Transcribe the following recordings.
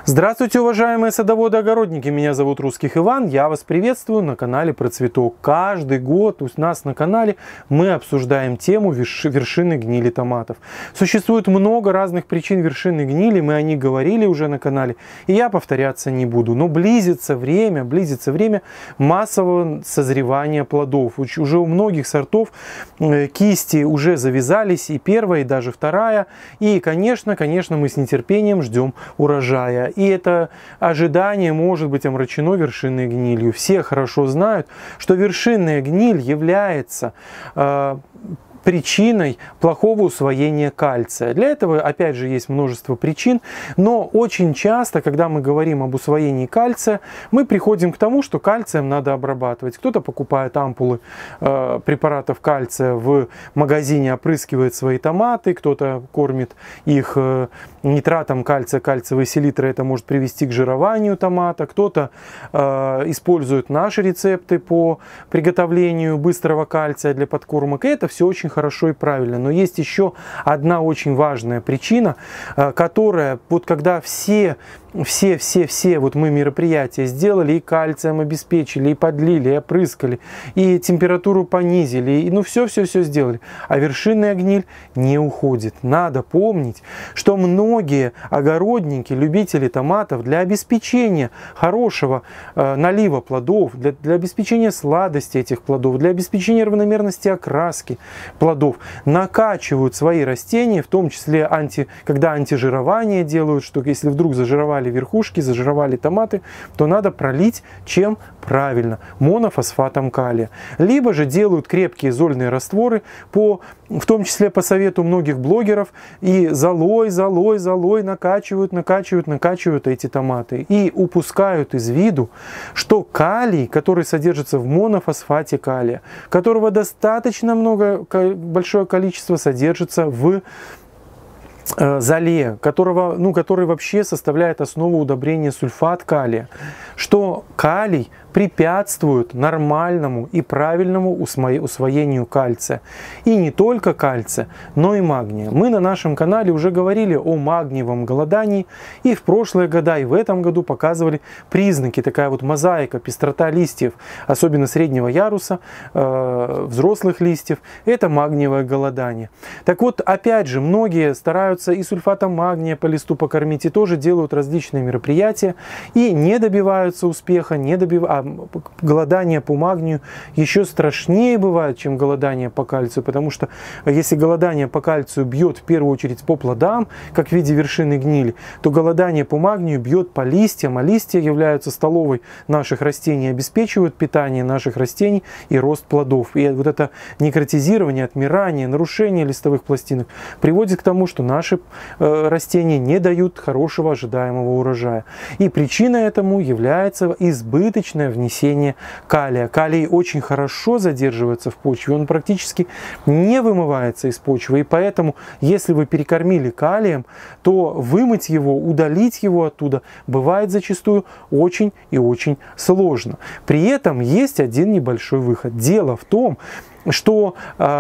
Здравствуйте, уважаемые садоводы-огородники! Меня зовут Русских Иван, я вас приветствую на канале Про Цветок. Каждый год у нас на канале мы обсуждаем тему вершины гнили томатов. Существует много разных причин вершины гнили, мы о них говорили уже на канале, и я повторяться не буду. Но близится время массового созревания плодов. Уже у многих сортов кисти уже завязались, и первая, и даже вторая. И, конечно, мы с нетерпением ждем урожая. И это ожидание может быть омрачено вершинной гнилью. Все хорошо знают, что вершинная гниль является причиной плохого усвоения кальция. Для этого, опять же, есть множество причин, но очень часто, когда мы говорим об усвоении кальция, мы приходим к тому, что кальцием надо обрабатывать. Кто-то покупает ампулы препаратов кальция в магазине, опрыскивает свои томаты, кто-то кормит их нитратом кальция, кальциевой селитры, это может привести к жированию томата, кто-то использует наши рецепты по приготовлению быстрого кальция для подкормок, и это все очень хорошо и правильно. Но есть еще одна очень важная причина, которая, вот когда все вот мы мероприятия сделали, и кальцием обеспечили, и подлили, и опрыскали, и температуру понизили, и все сделали, а вершинная гниль не уходит. Надо помнить, что многие огородники, любители томатов для обеспечения хорошего налива плодов, для обеспечения сладости этих плодов, для обеспечения равномерности окраски плодов накачивают свои растения, в том числе когда антижирование делают, что если вдруг зажировали верхушки, зажировали томаты, то надо пролить чем правильно? Монофосфатом калия. Либо же делают крепкие зольные растворы, в том числе по совету многих блогеров, и золой накачивают эти томаты. И упускают из виду, что калий, который содержится в монофосфате калия, которого достаточно большое количество содержится в золе, который вообще составляет основу удобрения сульфат калия, что калий препятствует нормальному и правильному усвоению кальция. И не только кальция, но и магния. Мы на нашем канале уже говорили о магниевом голодании, и в прошлые года, и в этом году показывали признаки, такая вот мозаика, пестрота листьев, особенно среднего яруса, взрослых листьев, это магниевое голодание. Так вот, опять же, многие стараются и сульфатом магния по листу покормить, и тоже делают различные мероприятия, и не добиваются успеха, голодание по магнию еще страшнее бывает, чем голодание по кальцию, потому что если голодание по кальцию бьет в первую очередь по плодам, как в виде вершины гнили, то голодание по магнию бьет по листьям, а листья являются столовой наших растений, обеспечивают питание наших растений и рост плодов. И вот это некротизирование, отмирание, нарушение листовых пластинок приводит к тому, что наши растения не дают хорошего ожидаемого урожая. И причиной этому является избыточное внесение калия. Калий очень хорошо задерживается в почве, он практически не вымывается из почвы, и поэтому, если вы перекормили калием, то вымыть его, удалить его оттуда бывает зачастую очень и очень сложно. При этом есть один небольшой выход. Дело в том, что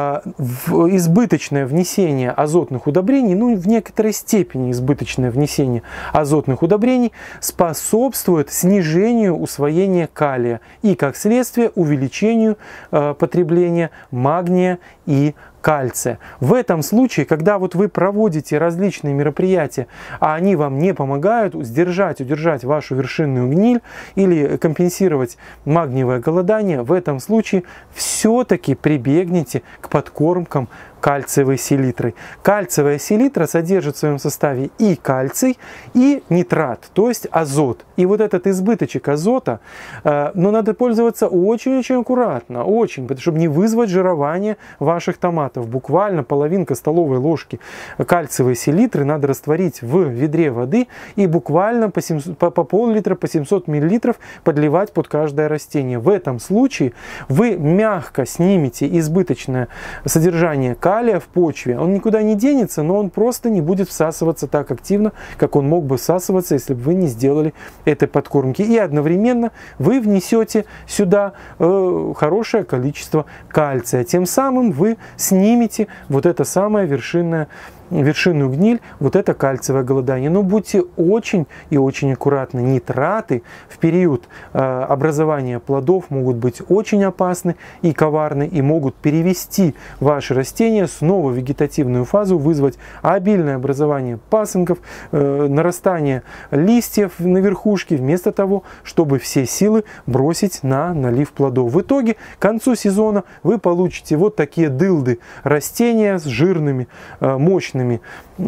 избыточное внесение азотных удобрений, в некоторой степени избыточное внесение азотных удобрений способствует снижению усвоения калия и, как следствие, увеличению потребления магния и кальция. В этом случае, когда вот вы проводите различные мероприятия, а они вам не помогают удержать вашу вершинную гниль или компенсировать магниевое голодание, в этом случае все-таки прибегните к подкормкам кальциевой селитрой. Кальциевая селитра содержит в своем составе и кальций, и нитрат, то есть азот. И вот этот избыточек азота, но надо пользоваться очень-очень аккуратно, чтобы не вызвать жирование ваших томатов. Буквально половинка столовой ложки кальциевой селитры надо растворить в ведре воды и буквально по пол-литра, по 700 мл подливать под каждое растение. В этом случае вы мягко снимете избыточное содержание калия в почве. Он никуда не денется, но он просто не будет всасываться так активно, как он мог бы всасываться, если бы вы не сделали этой подкормки. И одновременно вы внесете сюда хорошее количество кальция. Тем самым вы снимете вот это самое вершинное вершинную гниль, вот это кальциевое голодание. Но будьте очень и очень аккуратны. Нитраты в период образования плодов могут быть очень опасны и коварны, и могут перевести ваши растения снова в вегетативную фазу, вызвать обильное образование пасынков, нарастание листьев на верхушке, вместо того, чтобы все силы бросить на налив плодов. В итоге к концу сезона вы получите вот такие дылды растения с жирными, мощными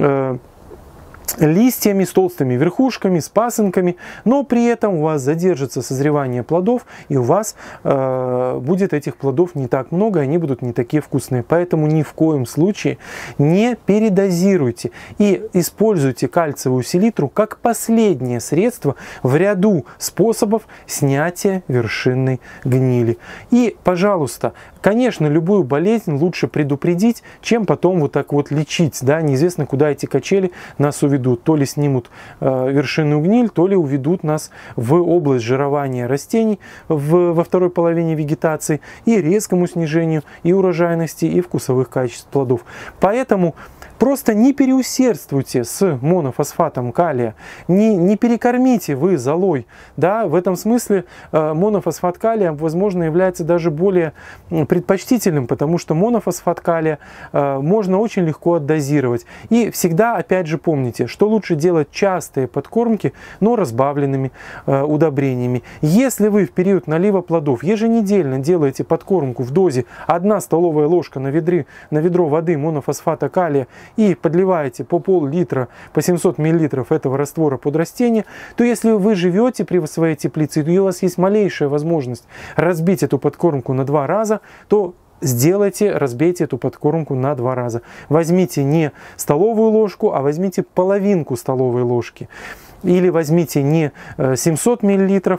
листьями, с толстыми верхушками, с пасынками, но при этом у вас задержится созревание плодов, и у вас будет этих плодов не так много, они будут не такие вкусные. Поэтому ни в коем случае не передозируйте и используйте кальциевую селитру как последнее средство в ряду способов снятия вершинной гнили. И, пожалуйста, конечно, любую болезнь лучше предупредить, чем потом вот так вот лечить. Да? Неизвестно, куда эти качели нас уведут. То ли снимут вершинную гниль, то ли уведут нас в область жирования растений во второй половине вегетации и резкому снижению и урожайности, и вкусовых качеств плодов. Поэтому просто не переусердствуйте с монофосфатом калия, не перекормите вы золой. Да? В этом смысле монофосфат калия, возможно, является даже более предпочтительным, потому что монофосфат калия можно очень легко отдозировать. И всегда, опять же, помните, что лучше делать частые подкормки, но разбавленными удобрениями. Если вы в период налива плодов еженедельно делаете подкормку в дозе 1 столовая ложка на ведро воды монофосфата калия и подливаете по пол-литра, по 700 мл этого раствора под растение, то если вы живете при своей теплице, и у вас есть малейшая возможность разбить эту подкормку на 2 раза, то разбейте эту подкормку на 2 раза. Возьмите не столовую ложку, а возьмите половинку столовой ложки. Или возьмите не 700 мл,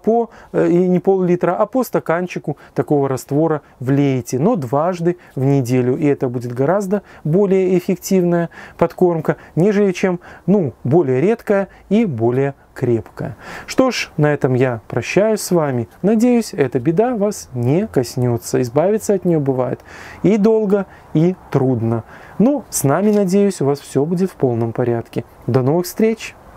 и не пол-литра, а по стаканчику такого раствора влейте, но дважды в неделю. И это будет гораздо более эффективная подкормка, нежели чем более редкая и более крепкая. Что ж, на этом я прощаюсь с вами. Надеюсь, эта беда вас не коснется. Избавиться от нее бывает и долго, и трудно. Но с нами, надеюсь, у вас все будет в полном порядке. До новых встреч!